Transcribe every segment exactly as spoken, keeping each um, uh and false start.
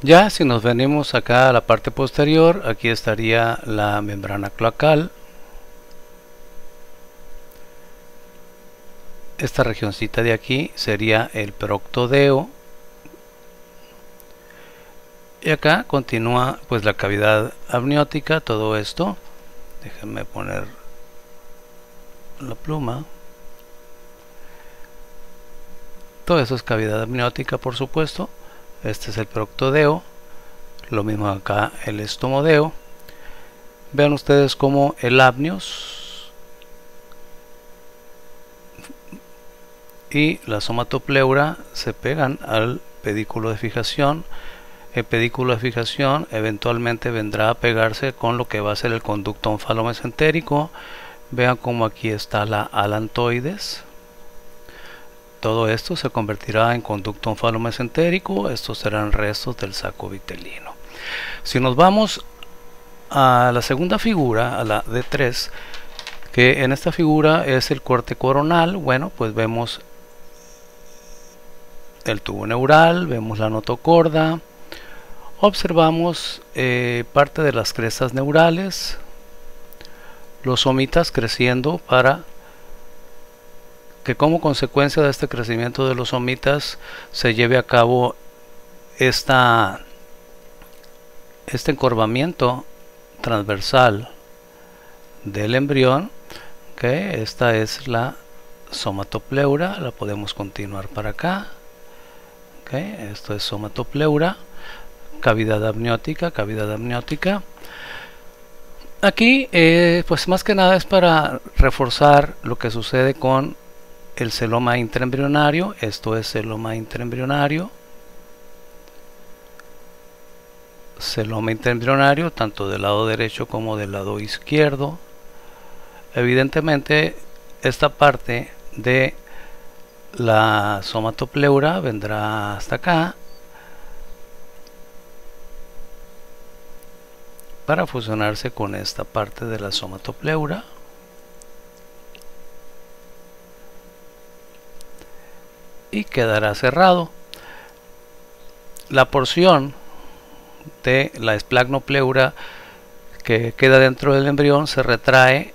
Ya si nos venimos acá a la parte posterior, aquí estaría la membrana cloacal. Esta regioncita de aquí sería el proctodeo. Y acá continúa pues la cavidad amniótica, todo esto. Déjenme poner la pluma. Todo eso es cavidad amniótica, por supuesto. Este es el proctodeo. Lo mismo acá el estomodeo. Vean ustedes cómo el apnios y la somatopleura se pegan al pedículo de fijación. El pedículo de fijación eventualmente vendrá a pegarse con lo que va a ser el conducto onfalomesentérico. Vean cómo aquí está la alantoides. Todo esto se convertirá en conducto onfalomesentérico. Estos serán restos del saco vitelino. Si nos vamos a la segunda figura, a la D tres, que en esta figura es el corte coronal, bueno, pues vemos el tubo neural, vemos la notocorda, observamos eh, parte de las crestas neurales, los somitas creciendo para que como consecuencia de este crecimiento de los somitas se lleve a cabo esta, este encorvamiento transversal del embrión. Okay, esta es la somatopleura, la podemos continuar para acá. Okay, esto es somatopleura, cavidad amniótica, cavidad amniótica. Aquí eh, pues más que nada es para reforzar lo que sucede con el celoma intraembrionario. Esto es celoma intraembrionario, celoma intraembrionario tanto del lado derecho como del lado izquierdo. Evidentemente esta parte de la somatopleura vendrá hasta acá para fusionarse con esta parte de la somatopleura. Y quedará cerrado. La porción de la esplagmopleura que queda dentro del embrión se retrae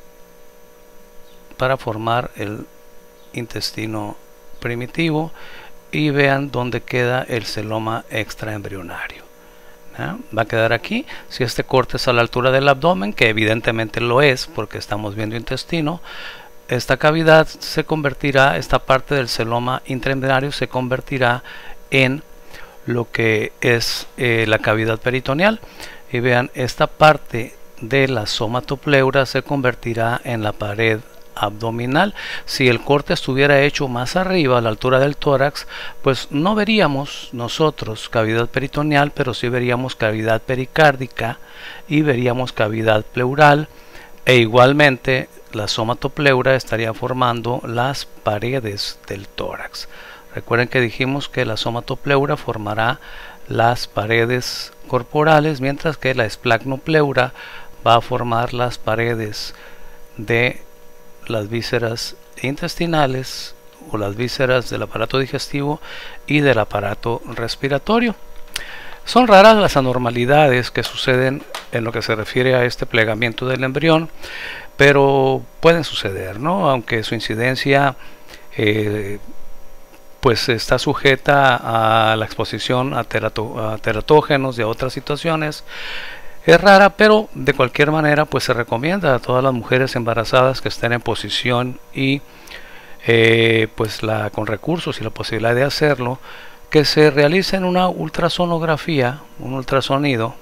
para formar el intestino primitivo, y vean dónde queda el celoma extraembrionario. ¿Ah? Va a quedar aquí. Si este corte es a la altura del abdomen, que evidentemente lo es porque estamos viendo intestino, esta cavidad se convertirá, esta parte del celoma intraembrionario se convertirá en lo que es eh, la cavidad peritoneal. Y vean, esta parte de la somatopleura se convertirá en la pared abdominal. Si el corte estuviera hecho más arriba, a la altura del tórax, pues no veríamos nosotros cavidad peritoneal, pero sí veríamos cavidad pericárdica y veríamos cavidad pleural, e igualmente la somatopleura estaría formando las paredes del tórax. Recuerden que dijimos que la somatopleura formará las paredes corporales, mientras que la esplagmopleura va a formar las paredes de las vísceras intestinales o las vísceras del aparato digestivo y del aparato respiratorio. Son raras las anormalidades que suceden en lo que se refiere a este plegamiento del embrión, pero pueden suceder, ¿no? Aunque su incidencia eh, pues está sujeta a la exposición a, terato, a teratógenos y a otras situaciones. Es rara, pero de cualquier manera pues se recomienda a todas las mujeres embarazadas que estén en posición y eh, pues la, con recursos y la posibilidad de hacerlo, que se realicen una ultrasonografía, un ultrasonido,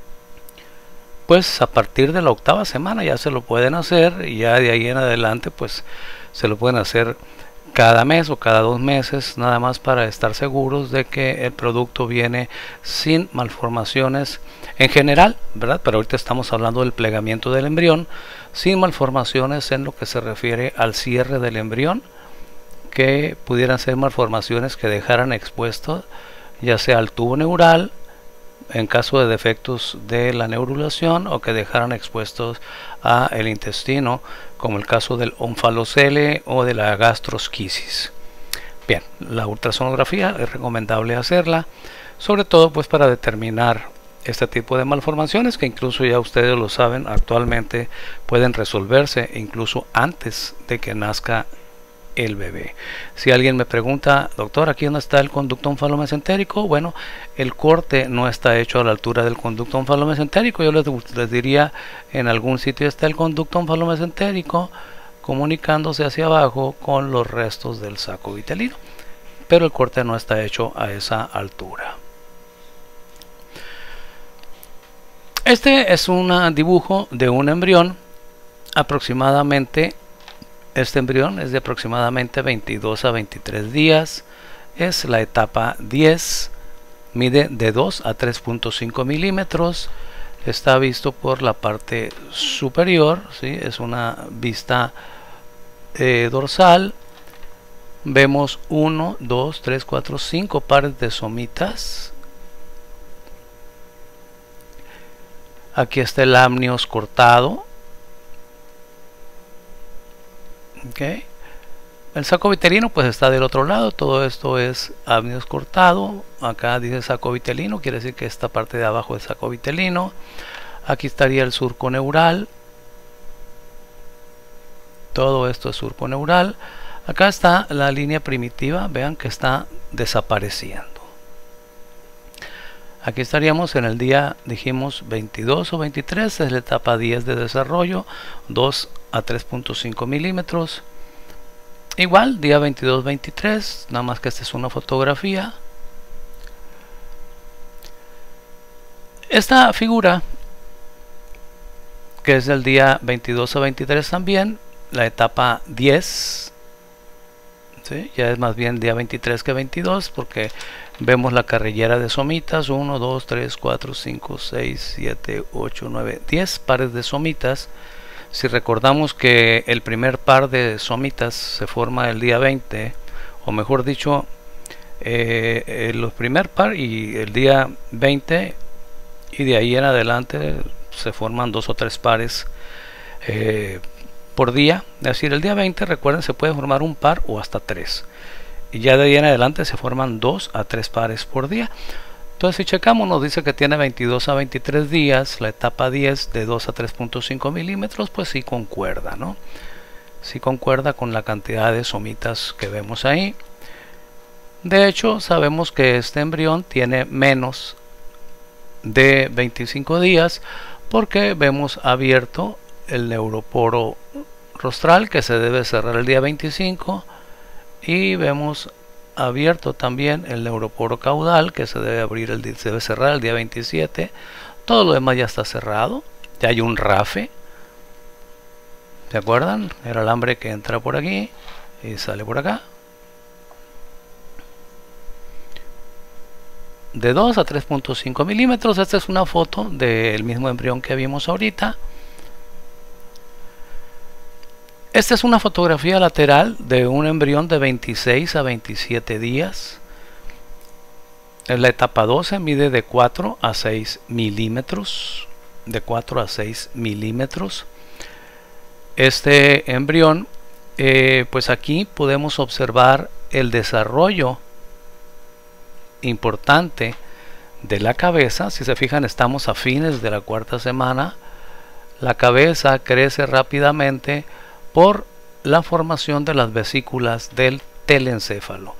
pues a partir de la octava semana ya se lo pueden hacer, y ya de ahí en adelante pues se lo pueden hacer cada mes o cada dos meses, nada más para estar seguros de que el producto viene sin malformaciones en general, ¿verdad? Pero ahorita estamos hablando del plegamiento del embrión, sin malformaciones en lo que se refiere al cierre del embrión, que pudieran ser malformaciones que dejaran expuesto ya sea al tubo neural en caso de defectos de la neurulación, o que dejaran expuestos a el intestino, como el caso del onfalocele o de la gastrosquisis. Bien, la ultrasonografía es recomendable hacerla, sobre todo pues para determinar este tipo de malformaciones que incluso ya ustedes lo saben, actualmente pueden resolverse incluso antes de que nazca el bebé. Si alguien me pregunta, doctor, ¿aquí dónde está el conducto onfalomesentérico? Bueno, el corte no está hecho a la altura del conducto onfalomesentérico. Yo les, les diría, en algún sitio está el conducto onfalomesentérico comunicándose hacia abajo con los restos del saco vitelino, pero el corte no está hecho a esa altura. Este es un dibujo de un embrión. Aproximadamente, este embrión es de aproximadamente veintidós a veintitrés días. Es la etapa diez. Mide de dos a tres punto cinco milímetros. Está visto por la parte superior, ¿sí? Es una vista eh, dorsal. Vemos uno, dos, tres, cuatro, cinco pares de somitas. Aquí está el amnios cortado. Okay. El saco vitelino pues está del otro lado. Todo esto es amnios cortado. Acá dice saco vitelino, quiere decir que esta parte de abajo es saco vitelino. Aquí estaría el surco neural. Todo esto es surco neural. Acá está la línea primitiva, vean que está desapareciendo. Aquí estaríamos en el día, dijimos veintidós o veintitrés, es la etapa diez de desarrollo, dos a tres punto cinco milímetros. Igual, día veintidós veintitrés, nada más que esta es una fotografía. Esta figura, que es del día veintidós a veintitrés también, la etapa diez, ¿sí? Ya es más bien día veintitrés que veintidós, porque vemos la carrillera de somitas, uno, dos, tres, cuatro, cinco, seis, siete, ocho, nueve, diez pares de somitas. Si recordamos que el primer par de somitas se forma el día veinte, o mejor dicho, eh, el primer par y el día veinte, y de ahí en adelante se forman dos o tres pares eh, por día. Es decir, el día veinte, recuerden, se puede formar un par o hasta tres. Y ya de ahí en adelante se forman dos a tres pares por día. Entonces, si checamos, nos dice que tiene veintidós a veintitrés días, la etapa diez de dos a tres punto cinco milímetros, pues sí concuerda, ¿no? Sí concuerda con la cantidad de somitas que vemos ahí. De hecho, sabemos que este embrión tiene menos de veinticinco días porque vemos abierto el neuroporo rostral, que se debe cerrar el día veinticinco. Y vemos abierto también el neuroporo caudal, que se debe abrir el se debe cerrar el día veintisiete. Todo lo demás ya está cerrado. Ya hay un rafe. ¿Se acuerdan? Era el alambre que entra por aquí y sale por acá. De dos a tres punto cinco milímetros. Esta es una foto del mismo embrión que vimos ahorita. Esta es una fotografía lateral de un embrión de veintiséis a veintisiete días. En la etapa doce, mide de cuatro a seis milímetros. De cuatro a seis milímetros. Este embrión, eh, pues aquí podemos observar el desarrollo importante de la cabeza. Si se fijan, estamos a fines de la cuarta semana. La cabeza crece rápidamente por la formación de las vesículas del telencéfalo.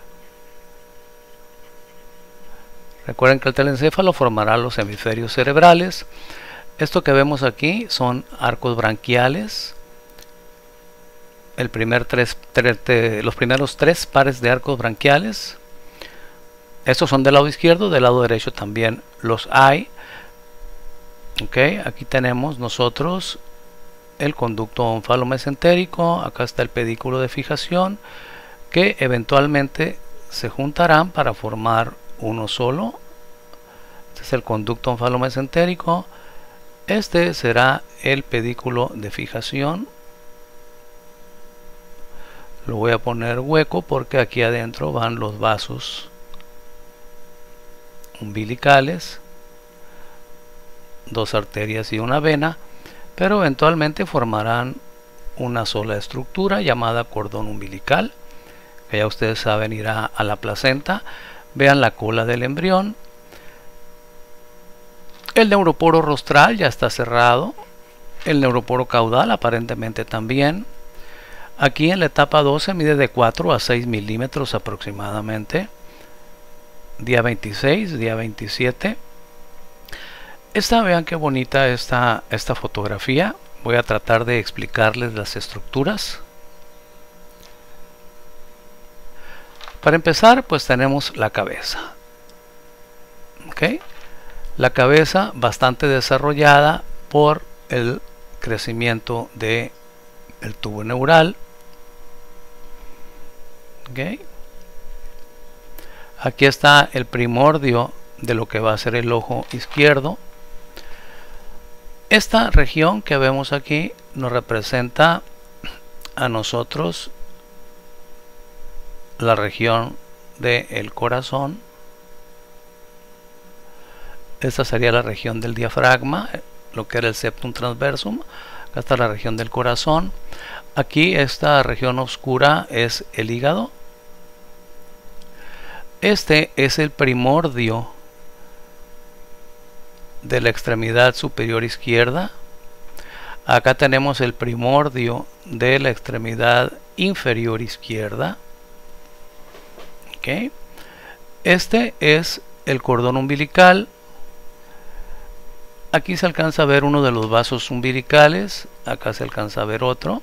Recuerden que el telencéfalo formará los hemisferios cerebrales. Esto que vemos aquí son arcos branquiales. El primer tres, tres, de, los primeros tres pares de arcos branquiales. Estos son del lado izquierdo, del lado derecho también los hay. Okay, aquí tenemos nosotros el conducto onfalomesentérico. Acá está el pedículo de fijación, que eventualmente se juntarán para formar uno solo. Este es el conducto onfalomesentérico. Este será el pedículo de fijación. Lo voy a poner hueco porque aquí adentro van los vasos umbilicales, dos arterias y una vena, pero eventualmente formarán una sola estructura llamada cordón umbilical, que ya ustedes saben irá a la placenta. Vean la cola del embrión. El neuroporo rostral ya está cerrado. El neuroporo caudal aparentemente también. Aquí en la etapa doce mide de cuatro a seis milímetros aproximadamente. Día veintiséis, día veintisiete. Esta, vean qué bonita esta, esta fotografía. Voy a tratar de explicarles las estructuras. Para empezar, pues tenemos la cabeza. ¿Okay? La cabeza bastante desarrollada por el crecimiento del tubo neural. ¿Okay? Aquí está el primordio de lo que va a ser el ojo izquierdo. Esta región que vemos aquí nos representa a nosotros la región del corazón. Esta sería la región del diafragma, lo que era el septum transversum. Acá está la región del corazón. Aquí esta región oscura es el hígado. Este es el primordio de la extremidad superior izquierda. Acá tenemos el primordio de la extremidad inferior izquierda. ¿Okay? Este es el cordón umbilical. Aquí se alcanza a ver uno de los vasos umbilicales. Acá se alcanza a ver otro.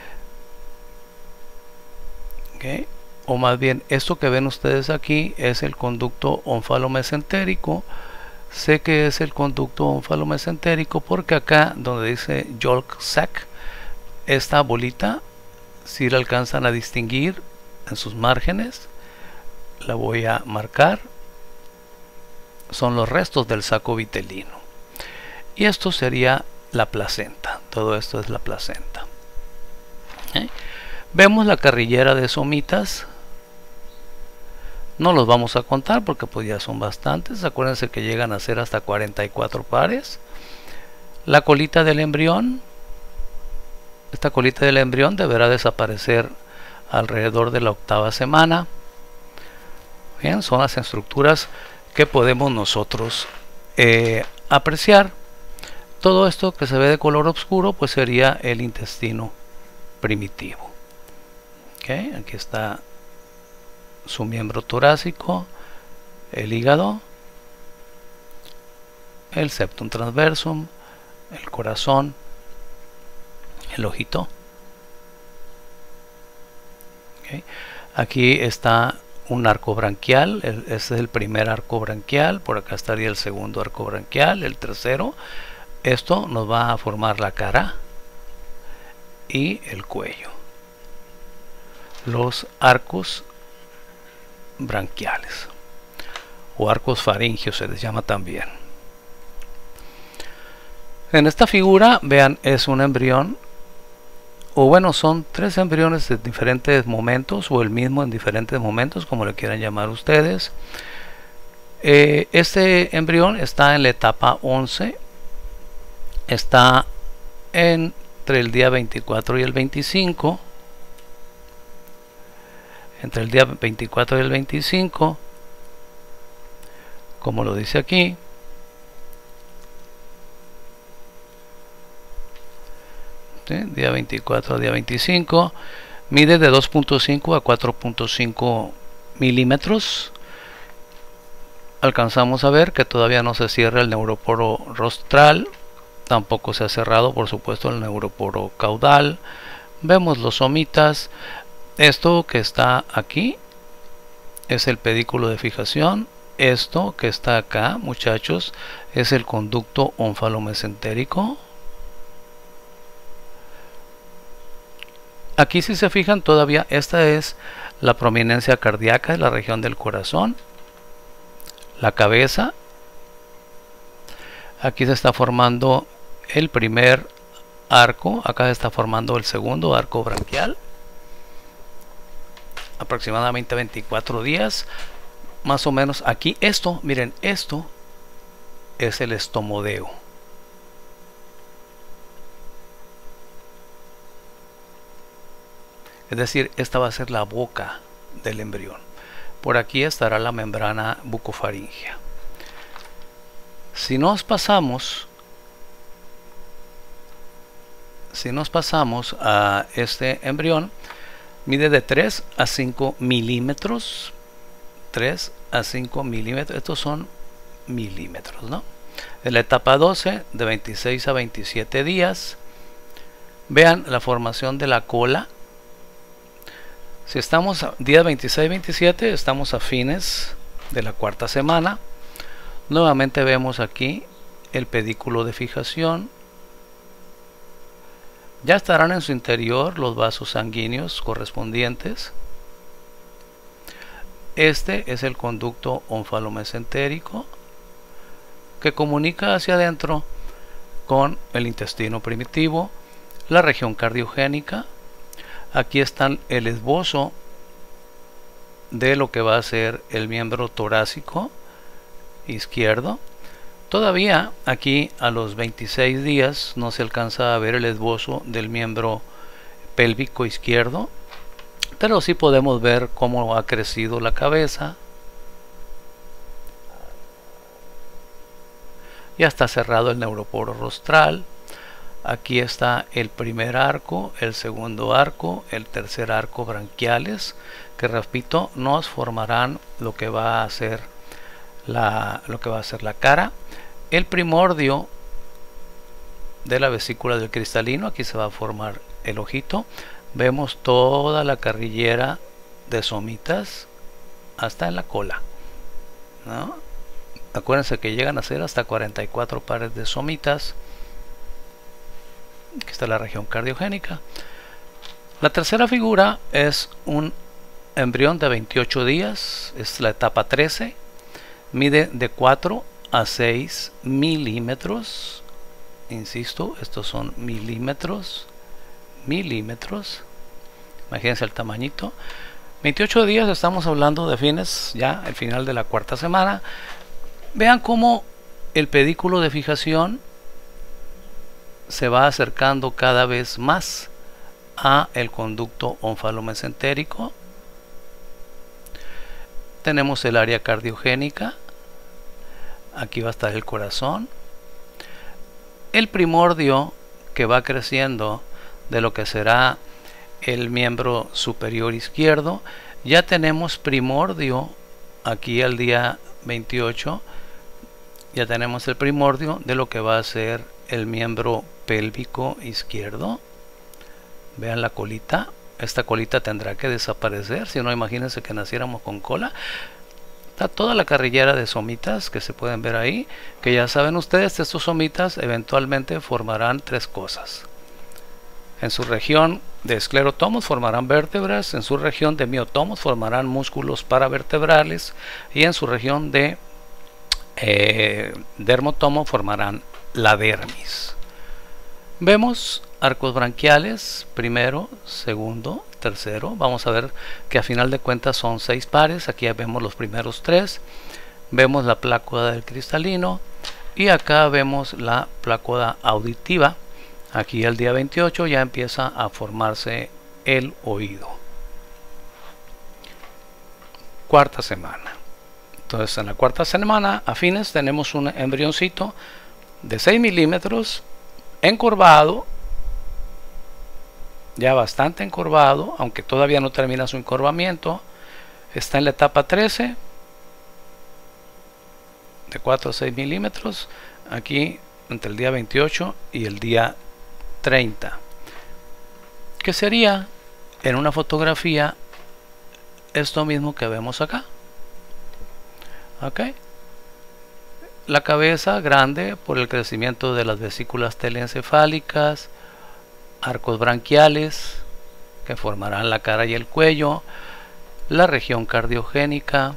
¿Okay? O más bien, esto que ven ustedes aquí es el conducto onfalomesentérico. Sé que es el conducto onfalomesentérico porque acá donde dice yolk sac, esta bolita, si la alcanzan a distinguir en sus márgenes, la voy a marcar. Son los restos del saco vitelino. Y esto sería la placenta. Todo esto es la placenta. ¿Eh? Vemos la carrillera de somitas. No los vamos a contar porque pues ya son bastantes. Acuérdense que llegan a ser hasta cuarenta y cuatro pares. La colita del embrión. Esta colita del embrión deberá desaparecer alrededor de la octava semana. Bien, son las estructuras que podemos nosotros eh, apreciar. Todo esto que se ve de color oscuro pues sería el intestino primitivo. Okay, aquí está su miembro torácico, el hígado, el septum transversum, el corazón, el ojito. Okay. Aquí está un arco branquial, el, este es el primer arco branquial, por acá estaría el segundo arco branquial, el tercero. Esto nos va a formar la cara y el cuello. Los arcos branquiales o arcos faringios se les llama también. En esta figura, vean, es un embrión, o bueno, son tres embriones de diferentes momentos o el mismo en diferentes momentos, como le quieran llamar ustedes. Eh, este embrión está en la etapa once, está entre el día veinticuatro y el veinticinco. Entre el día veinticuatro y el veinticinco, como lo dice aquí, ¿sí? Día veinticuatro a día veinticinco, mide de dos punto cinco a cuatro punto cinco milímetros. Alcanzamos a ver que todavía no se cierra el neuroporo rostral, tampoco se ha cerrado, por supuesto, el neuroporo caudal. Vemos los somitas. Esto que está aquí es el pedículo de fijación. Esto que está acá, muchachos, es el conducto onfalomesentérico. Aquí, si se fijan, todavía esta es la prominencia cardíaca de la región del corazón, la cabeza. Aquí se está formando el primer arco, acá se está formando el segundo arco branquial. Aproximadamente veinticuatro días, más o menos. Aquí esto, miren, esto es el estomodeo. Es decir, esta va a ser la boca del embrión. Por aquí estará la membrana bucofaríngea. Si nos pasamos, si nos pasamos a este embrión, mide de tres a cinco milímetros. tres a cinco milímetros. Estos son milímetros, ¿no? En la etapa doce, de veintiséis a veintisiete días. Vean la formación de la cola. Si estamos a día veintiséis veintisiete, estamos a fines de la cuarta semana. Nuevamente vemos aquí el pedículo de fijación. Ya estarán en su interior los vasos sanguíneos correspondientes. Este es el conducto onfalomesentérico que comunica hacia adentro con el intestino primitivo, la región cardiogénica. Aquí está el esbozo de lo que va a ser el miembro torácico izquierdo. Todavía aquí a los veintiséis días no se alcanza a ver el esbozo del miembro pélvico izquierdo, pero sí podemos ver cómo ha crecido la cabeza. Ya está cerrado el neuroporo rostral. Aquí está el primer arco, el segundo arco, el tercer arco branquiales, que repito, nos formarán lo que va a ser la, lo que va a ser la cara. El primordio de la vesícula del cristalino, aquí se va a formar el ojito. Vemos toda la carrillera de somitas hasta en la cola, ¿no? Acuérdense que llegan a ser hasta cuarenta y cuatro pares de somitas. Aquí está la región cardiogénica. La tercera figura es un embrión de veintiocho días, es la etapa trece, mide de cuatro a seis milímetros. Insisto, estos son milímetros, milímetros. Imagínense el tamañito. veintiocho días, estamos hablando de fines, ya el final de la cuarta semana. Vean cómo el pedículo de fijación se va acercando cada vez más a el conducto onfalomesentérico. Tenemos el área cardiogénica. Aquí va a estar el corazón. El primordio que va creciendo de lo que será el miembro superior izquierdo. Ya tenemos primordio aquí al día veintiocho. Ya tenemos el primordio de lo que va a ser el miembro pélvico izquierdo. Vean la colita. Esta colita tendrá que desaparecer, si no, imagínense que naciéramos con cola. Está toda la carrillera de somitas que se pueden ver ahí, que ya saben ustedes, estos somitas eventualmente formarán tres cosas. En su región de esclerotomos formarán vértebras, en su región de miotomos formarán músculos paravertebrales y en su región de eh, dermotomo formarán la dermis. Vemos arcos branquiales, primero, segundo, tercero. Vamos a ver que a final de cuentas son seis pares. Aquí ya vemos los primeros tres. Vemos la plácoda del cristalino y acá vemos la plácoda auditiva. Aquí el día veintiocho ya empieza a formarse el oído. Cuarta semana. Entonces en la cuarta semana, a fines, tenemos un embrioncito de seis milímetros, encorvado, ya bastante encorvado, aunque todavía no termina su encorvamiento. Está en la etapa trece, de cuatro a seis milímetros, aquí entre el día veintiocho y el día treinta, que sería en una fotografía esto mismo que vemos acá. ¿Ok? La cabeza grande por el crecimiento de las vesículas telencefálicas, arcos branquiales que formarán la cara y el cuello, la región cardiogénica.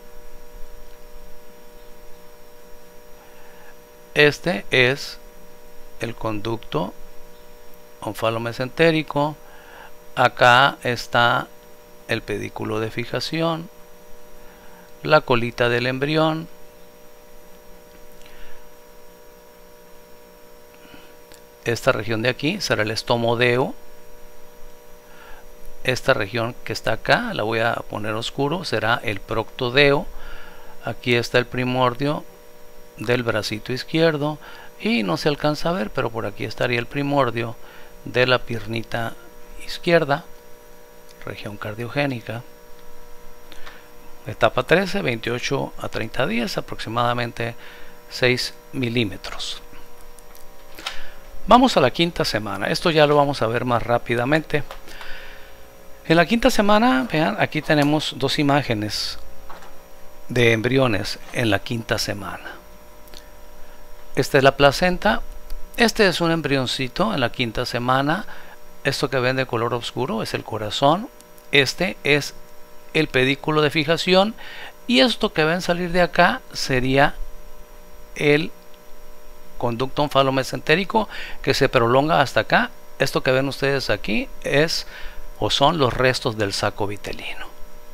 Este es el conducto onfalomesentérico. Acá está el pedículo de fijación, la colita del embrión, esta región de aquí será el estomodeo, esta región que está acá, la voy a poner oscuro, será el proctodeo. Aquí está el primordio del bracito izquierdo y no se alcanza a ver, pero por aquí estaría el primordio de la piernita izquierda, región cardiogénica. Etapa trece, veintiocho a treinta días, aproximadamente seis milímetros. Vamos a la quinta semana. Esto ya lo vamos a ver más rápidamente. En la quinta semana, vean, aquí tenemos dos imágenes de embriones en la quinta semana. Esta es la placenta. Este es un embrioncito en la quinta semana. Esto que ven de color oscuro es el corazón. Este es el pedículo de fijación. Y esto que ven salir de acá sería el conducto onfalomesentérico, que se prolonga hasta acá. Esto que ven ustedes aquí es o son los restos del saco vitelino.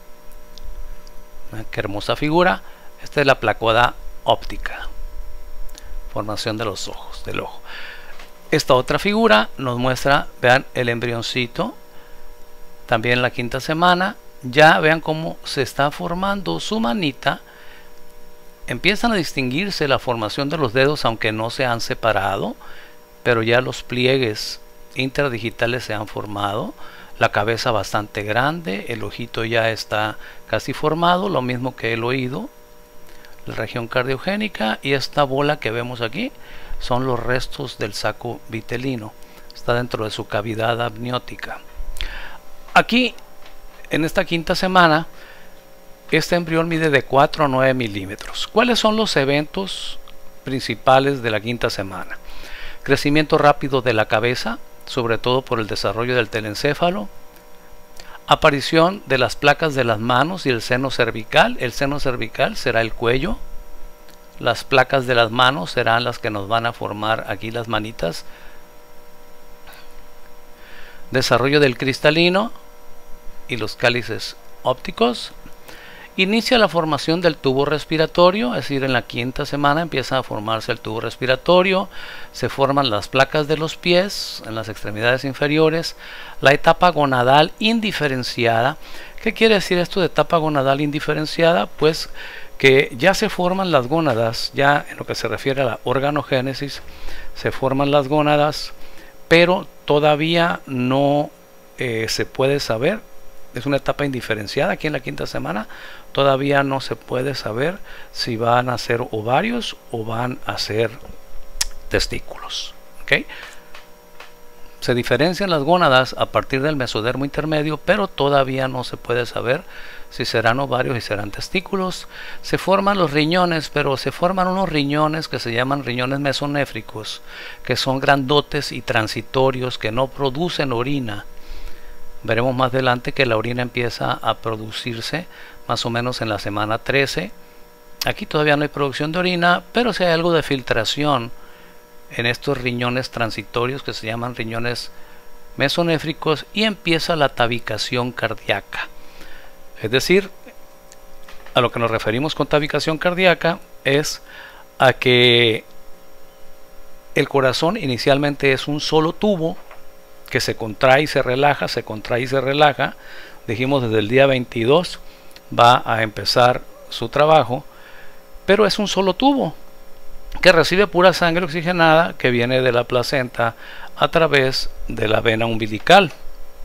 Qué hermosa figura. Esta es la placoda óptica, formación de los ojos, del ojo. Esta otra figura nos muestra, vean, el embrioncito también en la quinta semana. Ya vean cómo se está formando su manita. Empiezan a distinguirse la formación de los dedos, aunque no se han separado, pero ya los pliegues interdigitales se han formado. La cabeza bastante grande, el ojito ya está casi formado, lo mismo que el oído, la región cardiogénica, y esta bola que vemos aquí son los restos del saco vitelino. Está dentro de su cavidad amniótica. Aquí, en esta quinta semana, este embrión mide de cuatro a nueve milímetros. ¿Cuáles son los eventos principales de la quinta semana? Crecimiento rápido de la cabeza, sobre todo por el desarrollo del telencéfalo. Aparición de las placas de las manos y el seno cervical. El seno cervical será el cuello. Las placas de las manos serán las que nos van a formar aquí las manitas. Desarrollo del cristalino y los cálices ópticos. Inicia la formación del tubo respiratorio, es decir, en la quinta semana empieza a formarse el tubo respiratorio, se forman las placas de los pies en las extremidades inferiores, la etapa gonadal indiferenciada. ¿Qué quiere decir esto de etapa gonadal indiferenciada? Pues que ya se forman las gónadas, ya en lo que se refiere a la organogénesis, se forman las gónadas, pero todavía no eh, se puede saber. Es una etapa indiferenciada aquí en la quinta semana. Todavía no se puede saber si van a ser ovarios o van a ser testículos. ¿Okay? Se diferencian las gónadas a partir del mesodermo intermedio, pero todavía no se puede saber si serán ovarios y serán testículos. Se forman los riñones, pero se forman unos riñones que se llaman riñones mesonéfricos, que son grandotes y transitorios, que no producen orina. Veremos más adelante que la orina empieza a producirse más o menos en la semana trece. Aquí todavía no hay producción de orina, pero sí hay algo de filtración en estos riñones transitorios que se llaman riñones mesonéfricos, y empieza la tabicación cardíaca. Es decir, a lo que nos referimos con tabicación cardíaca es a que el corazón inicialmente es un solo tubo que se contrae y se relaja, se contrae y se relaja. Dijimos desde el día veintidós va a empezar su trabajo, pero es un solo tubo que recibe pura sangre oxigenada que viene de la placenta a través de la vena umbilical.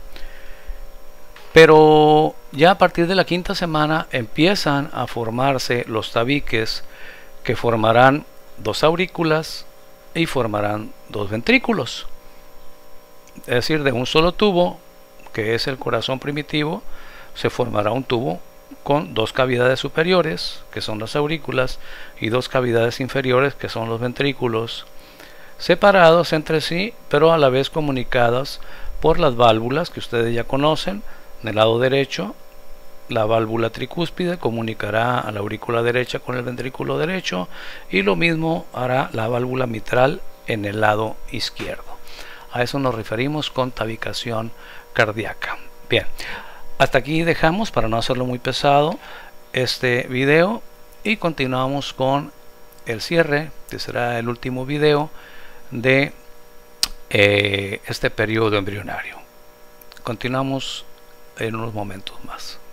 Pero ya a partir de la quinta semana empiezan a formarse los tabiques, que formarán dos aurículas y formarán dos ventrículos. Es decir, de un solo tubo, que es el corazón primitivo, se formará un tubo con dos cavidades superiores, que son las aurículas, y dos cavidades inferiores, que son los ventrículos, separados entre sí, pero a la vez comunicadas por las válvulas que ustedes ya conocen. En el lado derecho, la válvula tricúspide comunicará a la aurícula derecha con el ventrículo derecho, y lo mismo hará la válvula mitral en el lado izquierdo. A eso nos referimos con tabicación cardíaca. Bien, hasta aquí dejamos, para no hacerlo muy pesado, este video, y continuamos con el cierre, que será el último video de eh, este periodo embrionario. Continuamos en unos momentos más.